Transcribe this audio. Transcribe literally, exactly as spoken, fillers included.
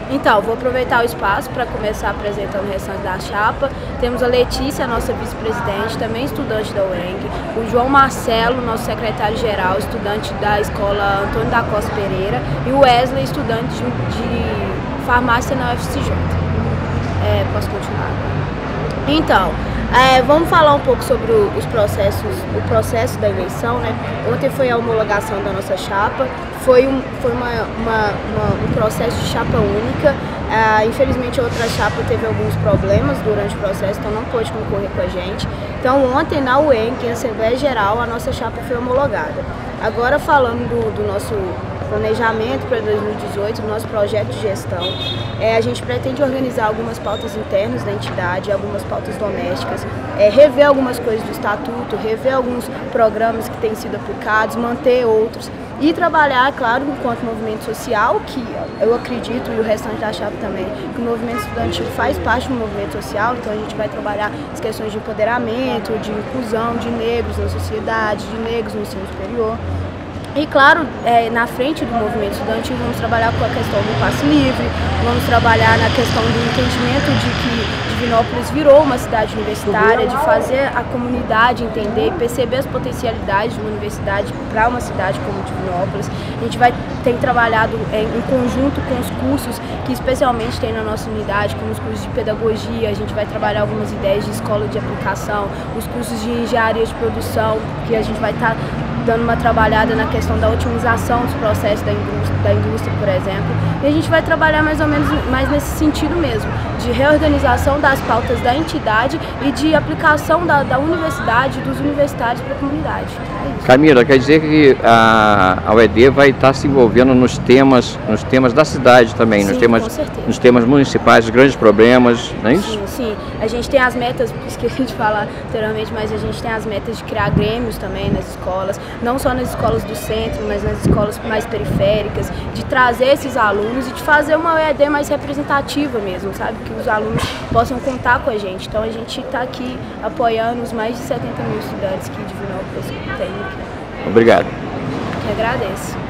Então, vou aproveitar o espaço para começar apresentando o restante da chapa. Temos a Letícia, a nossa vice-presidente, também estudante da U E N G, o João Marcelo, nosso secretário-geral, estudante da escola Antônio da Costa Pereira, e o Wesley, estudante de, de farmácia na U F C J. É, posso continuar? Então, é, vamos falar um pouco sobre o, os processos, o processo da eleição, né? Ontem foi a homologação da nossa chapa, foi um, foi uma, uma, uma, um processo de chapa única. Ah, infelizmente a outra chapa teve alguns problemas durante o processo, então não pôde concorrer com a gente. Então ontem na U E N, que é a Assembleia Geral, a nossa chapa foi homologada. Agora falando do, do nosso planejamento para dois mil e dezoito, do nosso projeto de gestão, é, a gente pretende organizar algumas pautas internas da entidade, algumas pautas domésticas, é, rever algumas coisas do estatuto, rever alguns programas que têm sido aplicados, manter outros e trabalhar, claro, enquanto movimento social, que eu acredito, e o restante da chapa também, que o movimento estudantil faz parte do movimento social, então a gente vai trabalhar as questões de empoderamento, de inclusão de negros na sociedade, de negros no ensino superior. E claro, é, na frente do movimento estudantil vamos trabalhar com a questão do passe livre, vamos trabalhar na questão do entendimento de que Divinópolis virou uma cidade universitária, de fazer a comunidade entender e perceber as potencialidades de uma universidade para uma cidade como Divinópolis. A gente vai ter trabalhado é, em conjunto com os cursos que especialmente tem na nossa unidade, como os cursos de pedagogia, a gente vai trabalhar algumas ideias de escola de aplicação, os cursos de engenharia de produção, que a gente vai estar tá dando uma trabalhada na questão da otimização dos processos da indústria, da indústria, por exemplo. E a gente vai trabalhar mais ou menos mais nesse sentido mesmo, de reorganização das pautas da entidade e de aplicação da, da universidade, dos universitários para a comunidade. É Camila, quer dizer que a, a U E D vai estar se envolvendo nos temas, nos temas da cidade também, sim, nos temas, com certeza. nos temas municipais, os grandes problemas, não é isso? Sim, sim. A gente tem as metas, esqueci de falar anteriormente, mas a gente tem as metas de criar grêmios também nas escolas, não só nas escolas do centro, mas nas escolas mais periféricas, de trazer esses alunos e de fazer uma U E D mais representativa mesmo, sabe? Que os alunos possam contar com a gente. Então a gente está aqui apoiando os mais de setenta mil estudantes que Divinópolis tem aqui. Obrigado. Que agradeço.